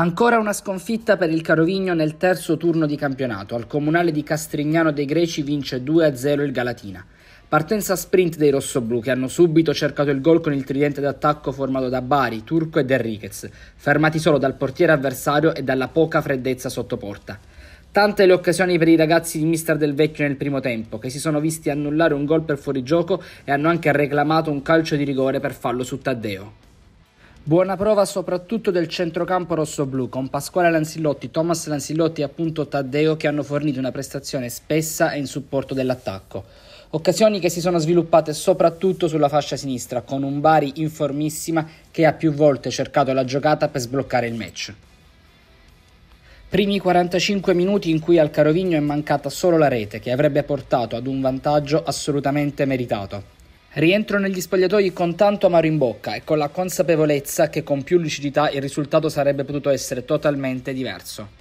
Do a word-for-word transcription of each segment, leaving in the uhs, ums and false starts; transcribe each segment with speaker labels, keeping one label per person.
Speaker 1: Ancora una sconfitta per il Carovigno nel terzo turno di campionato. Al comunale di Castrignano dei Greci vince due a zero il Galatina. Partenza sprint dei rossoblù che hanno subito cercato il gol con il tridente d'attacco formato da Bari, Turco ed Enriquez, fermati solo dal portiere avversario e dalla poca freddezza sotto porta. Tante le occasioni per i ragazzi di mister Del Vecchio nel primo tempo, che si sono visti annullare un gol per fuorigioco e hanno anche reclamato un calcio di rigore per fallo su Taddeo. Buona prova soprattutto del centrocampo rossoblù, con Pasquale Lanzillotti, Thomas Lanzillotti e appunto Taddeo che hanno fornito una prestazione spessa e in supporto dell'attacco. Occasioni che si sono sviluppate soprattutto sulla fascia sinistra, con un Bari in formissima che ha più volte cercato la giocata per sbloccare il match. Primi quarantacinque minuti in cui al Carovigno è mancata solo la rete, che avrebbe portato ad un vantaggio assolutamente meritato. Rientro negli spogliatoi con tanto amaro in bocca e con la consapevolezza che con più lucidità il risultato sarebbe potuto essere totalmente diverso.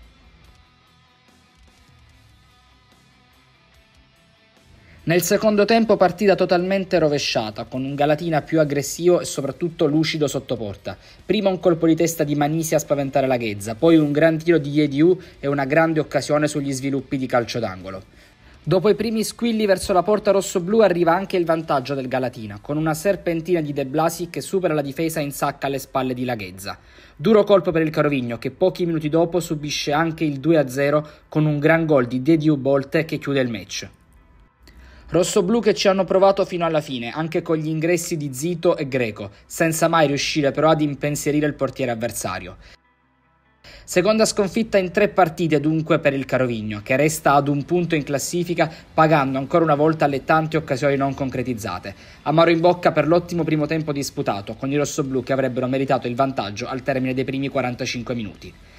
Speaker 1: Nel secondo tempo partita totalmente rovesciata, con un Galatina più aggressivo e soprattutto lucido sotto porta. Prima un colpo di testa di Manisi a spaventare la Ghezza, poi un gran tiro di Yediu e una grande occasione sugli sviluppi di calcio d'angolo. Dopo i primi squilli verso la porta rossoblù arriva anche il vantaggio del Galatina, con una serpentina di De Blasi che supera la difesa e insacca alle spalle di Laghezza. Duro colpo per il Carovigno che pochi minuti dopo subisce anche il due a zero con un gran gol di Dediu Bolte che chiude il match. Rossoblù che ci hanno provato fino alla fine, anche con gli ingressi di Zito e Greco, senza mai riuscire però ad impensierire il portiere avversario. Seconda sconfitta in tre partite dunque per il Carovigno, che resta ad un punto in classifica pagando ancora una volta le tante occasioni non concretizzate. Amaro in bocca per l'ottimo primo tempo disputato, con i rossoblù che avrebbero meritato il vantaggio al termine dei primi quarantacinque minuti.